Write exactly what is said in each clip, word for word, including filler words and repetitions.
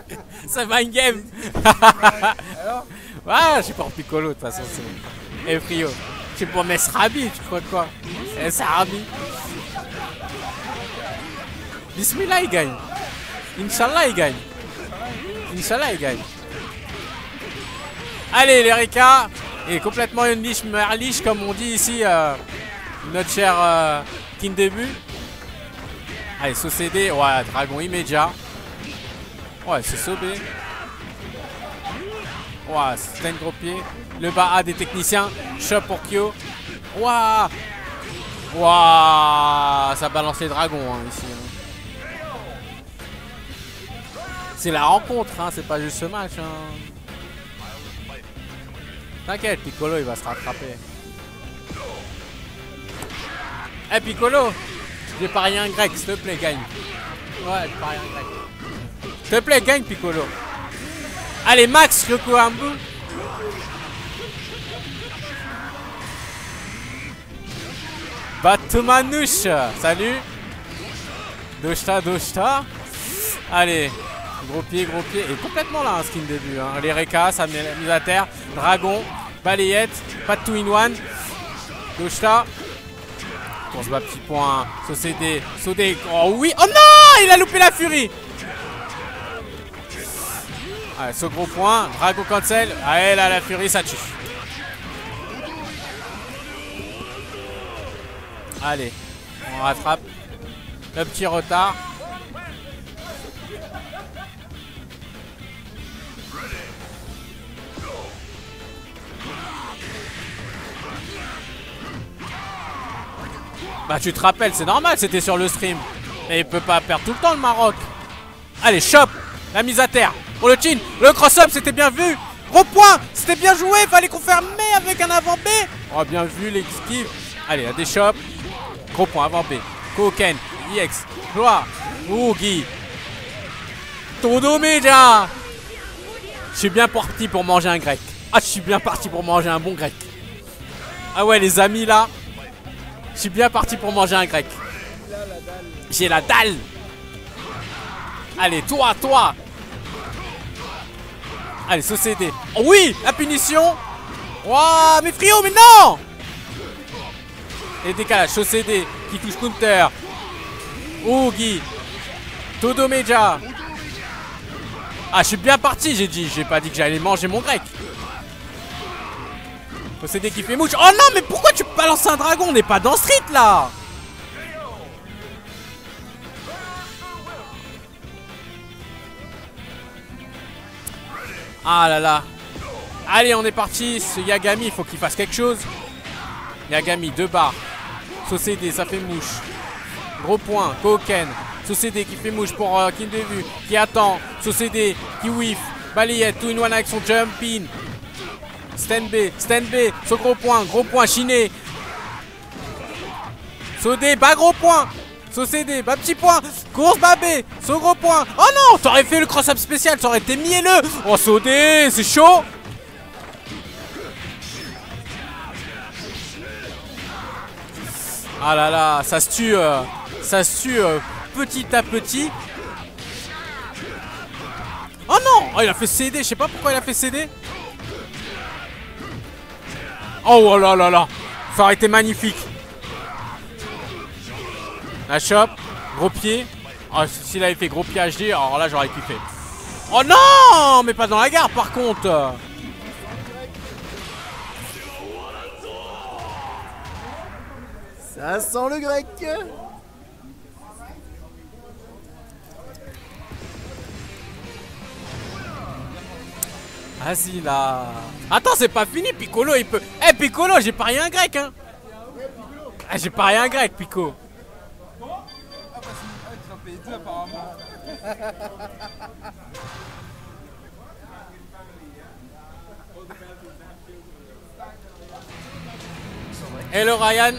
C'est mind game. Alors Ouais, je suis pour Piccolo de toute façon. Et Frio. Je suis pour Mesrabi, tu crois quoi? Eh, c'est Arabi. Bismillah, il gagne. Inch'Allah, il gagne. Inch'Allah, il gagne. Allez, l'Erika est complètement une niche merliche, comme on dit ici, euh, notre cher euh, King Début. Allez, Socédé. Ouais, dragon immédiat. Ouais, c'est Sobé. Ouais, c'est un gros pied. Le bas A des techniciens. Shop pour Kyo. Waouh. Waouh. Ça balance les dragons hein, ici. Hein. C'est la rencontre, hein, c'est pas juste ce match. Hein. T'inquiète, Piccolo il va se rattraper. Eh hey, Piccolo, j'ai parié un grec, s'il te plaît, gagne. Ouais, j'ai parié un grec. S'il te plaît, gagne Piccolo. Allez, Max, Yokohambu. Batumanouche, salut. Doshta, Doshta. Allez, gros pied, gros pied. Et complètement là, un skin début. Hein. Les Reka, ça met la mise à terre. Dragon, balayette, pas de two in one. Doshta. On se bat petit point. Socédé, Sodé. Oh oui, oh non, il a loupé la furie. Allez, ce gros point, Dragon cancel. Allez là, la furie, ça tue. Allez, on rattrape le petit retard. Bah tu te rappelles, c'est normal, c'était sur le stream. Mais il peut pas perdre tout le temps le Maroc. Allez, chop, la mise à terre. Pour le chin, le cross-up, c'était bien vu. Gros point, c'était bien joué, fallait confirmer avec un avant B. Oh, bien vu, l'esquive. Allez, la déchoppe. Gros point, avant B. Koken, I X, Gloire, Ougi. Todo Meja. Je suis bien parti pour manger un grec. Ah, je suis bien parti pour manger un bon grec. Ah ouais, les amis, là. Je suis bien parti pour manger un grec. J'ai la dalle. Allez, toi, toi. Allez, Socédé. Oh oui, la punition. Waouh, mais Frio, mais non. Et décalage, Socédé qui touche counter. Ougi. Todo Meja. Ah, je suis bien parti, j'ai dit. J'ai pas dit que j'allais manger mon grec. Socédé qui fait mouche. Oh non, mais pourquoi tu balances un dragon? On n'est pas dans Street là. Ah là là. Allez, on est parti. Ce Yagami, il faut qu'il fasse quelque chose. Yagami, deux barres. Socédé, ça fait mouche. Gros point, Koken. Socédé qui fait mouche pour euh, King Début. Qui attend. Socédé qui whiff. Balayette, tout in one avec son jump in. Stand B, stand B. Ce gros point, gros point, chiné. Sodé, bas gros point. Socédé, bas petit point. Course, bas B. Ce gros point. Oh non, t'aurais fait le cross-up spécial, ça aurait été mielleux. Oh, Sodé, c'est chaud. Ah là là, ça se tue, euh, ça se tue euh, petit à petit. Oh non, oh, il a fait céder, je sais pas pourquoi il a fait céder. Oh là là là, ça aurait été magnifique. La chope, gros pied. Oh, s'il avait fait gros pied H D, alors là j'aurais kiffé. Oh non, mais pas dans la gare par contre. Ça sent le grec. Vas-y là. Attends, c'est pas fini, Piccolo il peut. Eh hey, Piccolo, j'ai parié un grec hein. Ah, j'ai parié un grec, Pico. Ah bah tu en payes deux apparemment. Hello Ryan.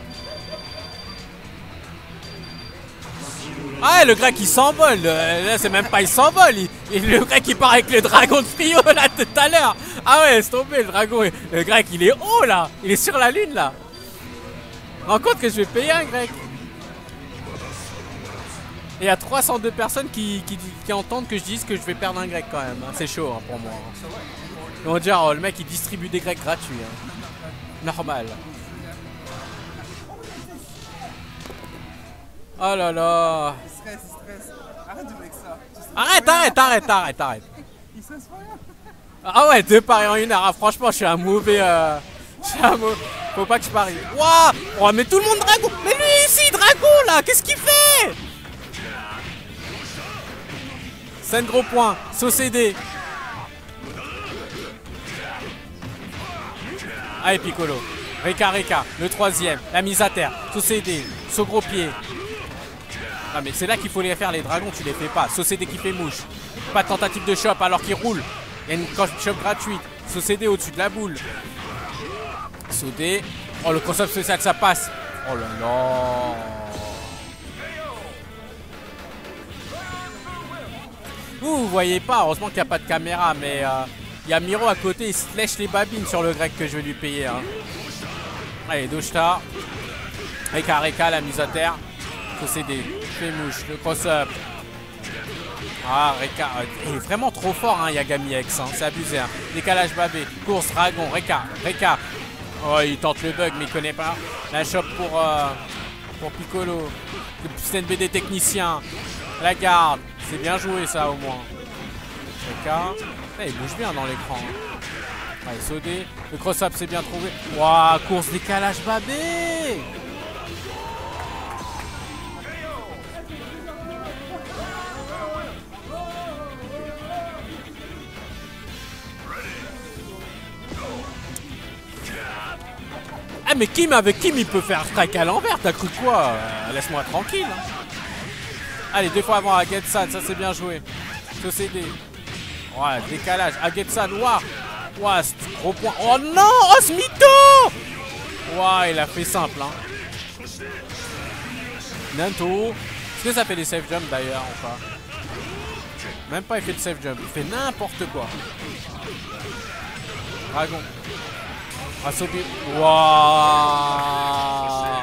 Ah le grec il s'envole. Là c'est même pas il s'envole. Il... Le grec il part avec le dragon de Frio là tout à l'heure. Ah ouais laisse tomber le dragon. Le grec il est haut là. Il est sur la lune là. Rends compte que je vais payer un grec. Et il y a trois cent deux personnes qui, qui, qui entendent que je dise que je vais perdre un grec quand même. Hein. C'est chaud hein, pour moi. Ils vont dire, oh, le mec il distribue des grecs gratuits. Hein. Normal. Oh là là. Il stresse, il stresse. Arrête de jouer avec ça. Arrête, arrête, arrête, arrête, arrête. Il stresse pas rien. Ah ouais, deux paris en une heure. Ah, franchement, je suis un mauvais... Euh... Je suis un mauvais... Faut pas que je parie. Waouh. Oh, mais tout le monde dragon. Mais lui ici, dragon là, qu'est-ce qu'il fait? cinq gros points, Saucédé. Allez Piccolo, Reka Reka, le troisième, la mise à terre, Saucédé, saut gros pied. Ah mais c'est là qu'il faut les faire les dragons, tu les fais pas. Saucédé qui fait mouche, pas de tentative de chop alors qu'il roule. Il y a une chop gratuite, Saucédé au-dessus de la boule. Saucédé, oh le cross-up spécial ça passe. Oh là là. Vous, vous voyez pas, heureusement qu'il n'y a pas de caméra, mais il euh, y a Miro à côté, il se lèche les babines sur le grec que je vais lui payer. Hein. Allez, Doshta. Reka Reka, la mise à terre. Saucédé, fait mouche, le cross-up. Ah, Reka, il est vraiment trop fort, hein, Yagami X, hein, c'est abusé. Hein. Décalage babé, course, dragon, Reka, Reka. Oh, il tente le bug, mais il connaît pas. La chope pour, euh, pour Piccolo. Le petit N B D technicien. La garde. C'est bien joué ça au moins. Reka. Eh, il bouge bien dans l'écran. Hein. Allez, Saucédé. Le cross-up c'est bien trouvé. Waouh, course décalage babé. Ah mais Kim avec Kim il peut faire strike à l'envers, t'as cru quoi? euh, Laisse-moi tranquille. Hein. Allez, deux fois avant Agetsan, ça c'est bien joué. Saucédé. Ouais, décalage. Agetsan, waouh. Waouh, gros point. Oh non, oh ce mytho. Waouh, il a fait simple. Hein. Nanto. Est-ce que ça fait des safe jumps d'ailleurs ou pas? Même pas il fait le safe jump, il fait n'importe quoi. Dragon. Asobi. Waouh.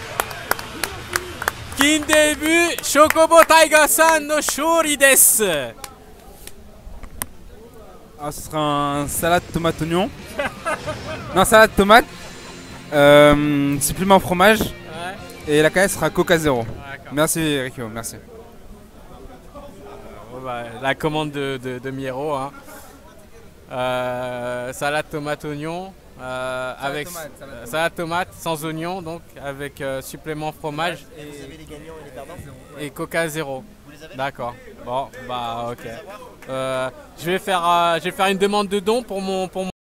Kin début, Chocobo Taiga-san no shori desu. Ah, ce sera un salade tomate oignon. Non, salade tomate. Euh, supplément fromage. Ouais. Et la caisse sera Coca zéro. Merci Rikyo, merci. Euh, bah, la commande de, de, de Miero. Hein. Euh, salade tomate oignon. Euh, salade avec tomate, salade, euh, salade tomate sans oignon, donc avec euh, supplément fromage. Et vous avez les gagnants et les perdants? Et Coca zéro. D'accord. Bon, bah ok. Euh, je vais faire, euh, je vais faire une demande de don pour mon, pour mon